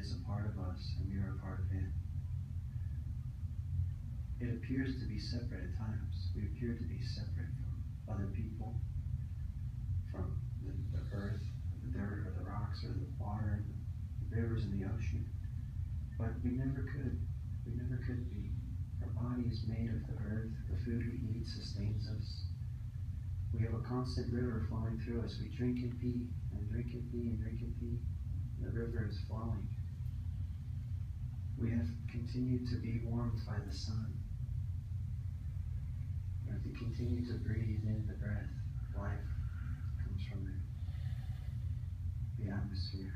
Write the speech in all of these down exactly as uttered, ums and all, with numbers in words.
is a part of us, and we are a part of it. It appears to be separate at times. We appear to be separate from other people, from the, the earth, the dirt, or the rocks, or the water, the rivers, and the ocean. But we never could. We never could be. Our body is made of the earth. The food we eat sustains us. We have a constant river flowing through us. We drink and pee, and drink and pee, and drink and pee. And the river is flowing. We have continued to be warmed by the sun. We have to continue to breathe in the breath of life that comes from the, the atmosphere.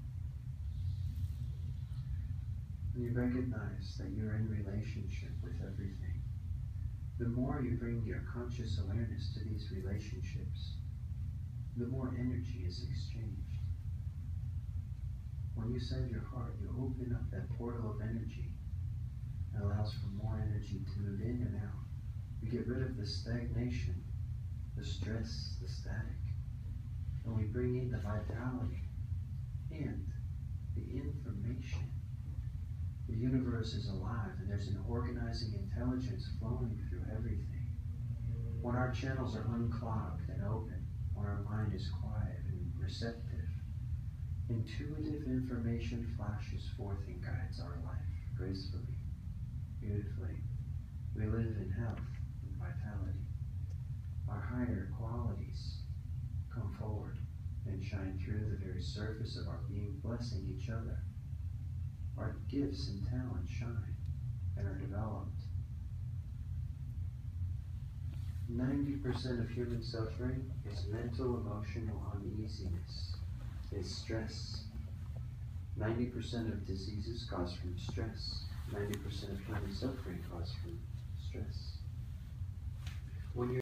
And you recognize that you're in relationship with everything. The more you bring your conscious awareness to these relationships, the more energy is exchanged. When you send your heart, you open up that portal of energy that allows for more energy to move in and out. We get rid of the stagnation, the stress, the static, and we bring in the vitality and the information. The universe is alive, and there's an organizing intelligence flowing through everything. When our channels are unclogged and open, when our mind is quiet and receptive, intuitive information flashes forth and guides our life gracefully, beautifully. We live in health and vitality. Our higher qualities come forward and shine through the very surface of our being, blessing each other. Our gifts and talents shine and are developed. ninety percent of human suffering is mental, emotional uneasiness, is stress. ninety percent of diseases cause from stress. ninety percent of human suffering cause from stress. When you're